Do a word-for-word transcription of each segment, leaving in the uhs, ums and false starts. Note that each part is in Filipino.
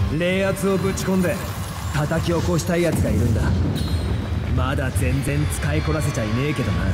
冷圧をぶち込んで叩き起こしたいやつがいるんだ。まだ全然使いこなせちゃいねえけどな。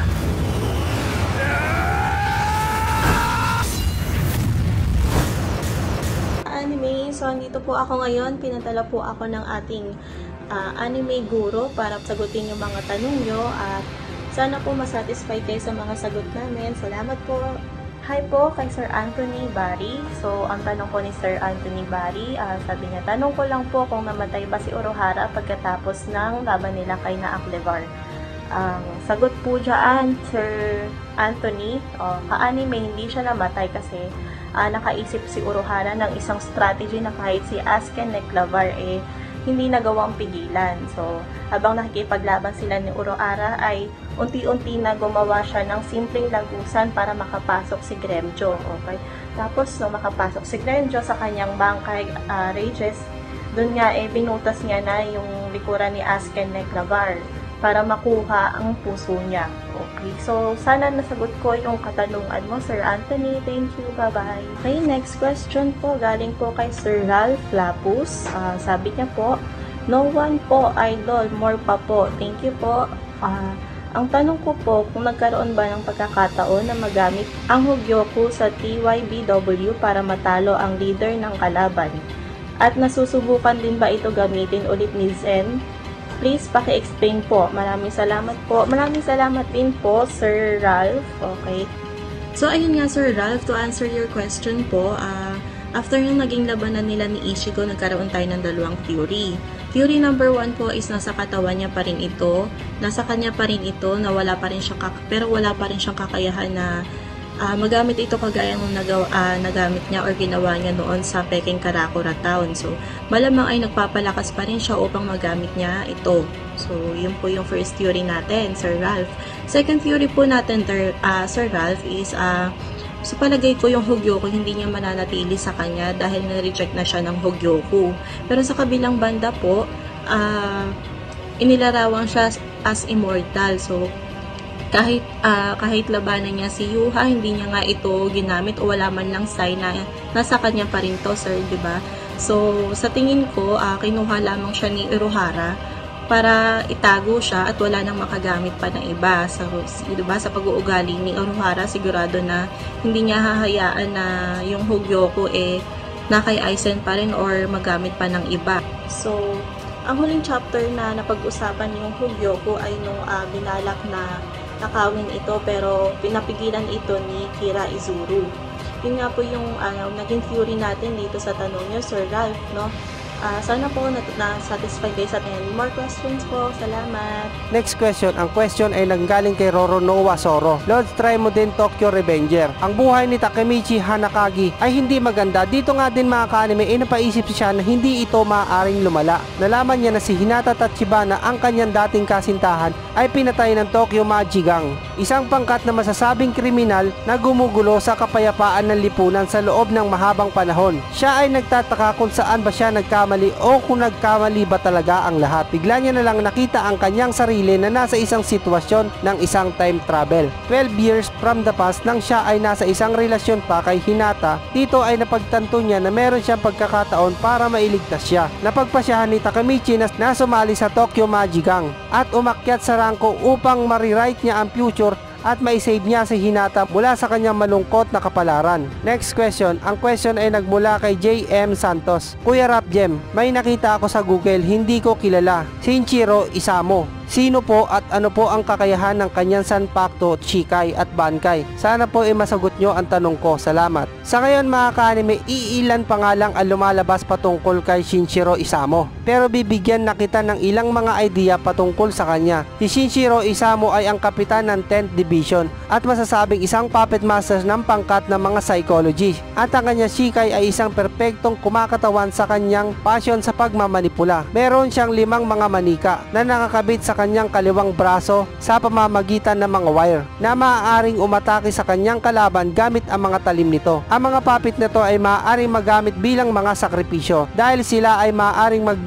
Anime, so andito po ako ngayon, pinadala po ako ng ating uh, anime guro para sagutin yung mga tanong nyo at sana po masatisfy kayo sa mga sagot namin. Salamat po. Hi po kay Sir Anthony Bari. So ang tanong po ni Sir Anthony Bari, uh, sabi niya, tanong ko lang po kung namatay ba si Orohara pagkatapos ng laban nila kay Naaklevar. Ang um, sagot po dyan, Sir Anthony, oh, ka-anime hindi siya namatay kasi uh, nakaisip si Orohara ng isang strategy na kahit si Asken Neclavar eh hindi nagawang pigilan. So, habang nakikipaglaban sila ni Orohara ay unti-unti na gumawa siya ng simpleng lagusan para makapasok si Gremjo. Okay? Tapos, no, makapasok si Gremjo sa kanyang bangkay uh, Rages, dun nga eh binutas niya na yung likuran ni Asken Neclavar para makuha ang puso niya. Okay, so sana nasagot ko yung katanungan mo, Sir Anthony. Thank you, bye-bye. Okay, next question po, galing po kay Sir Ralph Lapus. Uh, sabi niya po, no one po, idol, more pa po. Thank you po. Uh, ang tanong ko po, kung nagkaroon ba ng pagkakataon na magamit ang Hogyoku sa T Y B W para matalo ang leader ng kalaban? At nasusubukan din ba ito gamitin ulit ni Zen? Please, paki-explain po. Maraming salamat po. Maraming salamat din po, Sir Ralph. Okay. So, ayun nga, Sir Ralph, to answer your question po, uh, after yung naging labanan nila ni Ichigo, nagkaroon tayo ng dalawang theory. Theory number one po is nasa katawan niya pa rin ito. Nasa kanya pa rin ito, na wala pa rin siya kak pero wala pa rin siyang kakayahan na Uh, magamit ito kagaya ng nagaw, uh, nagamit niya or ginawa niya noon sa Peking Karakura Town. So, malamang ay nagpapalakas pa rin siya upang magamit niya ito. So, yun po yung first theory natin, Sir Ralph. Second theory po natin, uh, Sir Ralph, is uh, sa palagay ko yung Hogyoku hindi niya mananatili sa kanya dahil na-reject na siya ng Hogyoku. Pero sa kabilang banda po, uh, inilarawang siya as immortal. So, kahit uh, kahit labanan niya si Yuha, hindi niya nga ito ginamit o wala man lang sign na nasa kanya pa rin to, sir, di ba? So, sa tingin ko, uh, kinuha lamang siya ni Orohara para itago siya at wala nang makagamit pa ng iba. So, di ba, sa pag-uugali ni Orohara, sigurado na hindi niya hahayaan na yung Hogyoku eh na kay Aizen pa rin or magamit pa ng iba. So, ang huling chapter na napag-usapan yung Hogyoku ay nung uh, binalak na nakawin ito pero pinapigilan ito ni Kira Izuru. Yun nga po yung ano, naging theory natin dito sa tanong nyo, Sir Ralph, no? Uh, sana po na-satisfy kayo sa atin. More questions po. Salamat. Next question. Ang question ay nanggaling kay Roronoa Soro. Lord, try mo din Tokyo Revenger. Ang buhay ni Takemichi Hanakagi ay hindi maganda. Dito nga din mga ka-anime ay napaisip siya na hindi ito maaaring lumala. Nalaman niya na si Hinata Tachibana, ang kanyang dating kasintahan, ay pinatay ng Tokyo Majigang, isang pangkat na masasabing kriminal na gumugulo sa kapayapaan ng lipunan sa loob ng mahabang panahon. Siya ay nagtataka kung saan ba siya nagkamali o kung nagkamali ba talaga ang lahat. Bigla niya na lang nakita ang kanyang sarili na nasa isang sitwasyon ng isang time travel. twelve years from the past nang siya ay nasa isang relasyon pa kay Hinata. Dito ay napagtanto niya na meron siyang pagkakataon para mailigtas siya. Napagpasyahan ni Takemichi na, na sumali sa Tokyo Majigang at umakyat sa rangko upang mariwrite niya ang future at maisave niya si Hinata mula sa kanyang malungkot na kapalaran. Next question. Ang question ay nagmula kay J M Santos. Kuya Rap Gem, may nakita ako sa Google, hindi ko kilala. Shinjiro Isamo. Sino po at ano po ang kakayahan ng kanyang Sanpakuto, Shikai at Bankai? Sana po ay masagot nyo ang tanong ko. Salamat. Sa ngayon mga ka-anime, iilan pa nga lang ang lumalabas patungkol kay Shinjiro Isamo. Pero bibigyan na kita ng ilang mga idea patungkol sa kanya. Si Shinjiro Isamo ay ang kapitan ng tenth Division at masasabing isang puppet master ng pangkat ng mga psychology. At ang kanyang Shikai ay isang perpektong kumakatawan sa kanyang passion sa pagmamanipula. Meron siyang limang mga manika na nakakabit sa kanyang kaliwang braso sa pamamagitan ng mga wire na maaaring umatake sa kanyang kalaban gamit ang mga talim nito. Ang mga puppet nito ay maaaring magamit bilang mga sakripisyo dahil sila ay maaaring magdulot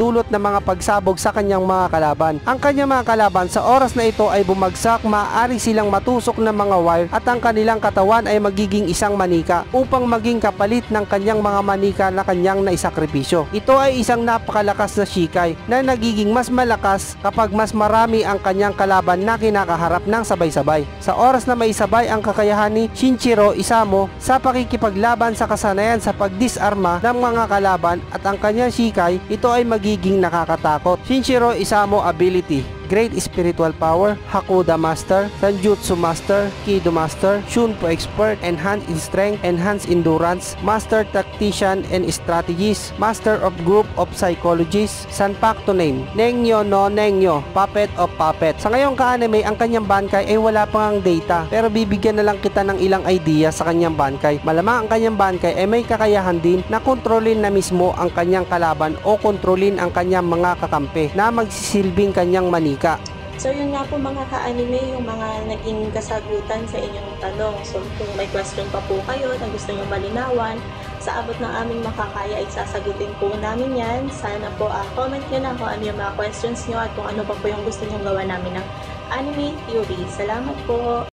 dulot ng mga pagsabog sa kanyang mga kalaban. Ang kanyang mga kalaban sa oras na ito ay bumagsak, maaari silang matusok ng mga wire at ang kanilang katawan ay magiging isang manika upang maging kapalit ng kanyang mga manika na kanyang naisakripisyo. Ito ay isang napakalakas na Shikai na nagiging mas malakas kapag mas marami ang kanyang kalaban na kinakaharap ng sabay-sabay. Sa oras na may sabay ang kakayahan ni Shinjiro Isamo sa pakikipaglaban sa kasanayan sa pagdisarma ng mga kalaban at ang kanyang Shikai, ito ay magiging nakakatakot. Shinjiro Isamo ability: Great Spiritual Power, Hakuda Master, Sanjutsu Master, Kido Master, Shunpo Expert, Enhanced in Strength, Enhanced Endurance, Master Tactician and Strategist, Master of Group of Psychologists, Sanpakto Name, Nengyo no Nengyo, Puppet of Puppet. Sa ngayong ka-anime, ang kanyang Bankai ay wala pang data, pero bibigyan na lang kita ng ilang idea sa kanyang Bankai. Malamang ang kanyang Bankai ay may kakayahan din na kontrolin na mismo ang kanyang kalaban o kontrolin ang kanyang mga kakampi na magsisilbing kanyang manika. So yun nga po mga ka-anime, yung mga naging kasagutan sa inyong tanong. So kung may question pa po kayo na gusto nyo malinawan, sa abot ng aming makakaya ay sasagutin po namin yan. Sana po uh, comment nyo na kung ano yung mga questions nyo at kung ano pa po yung gusto nyo gawa namin ng anime theory. Salamat po!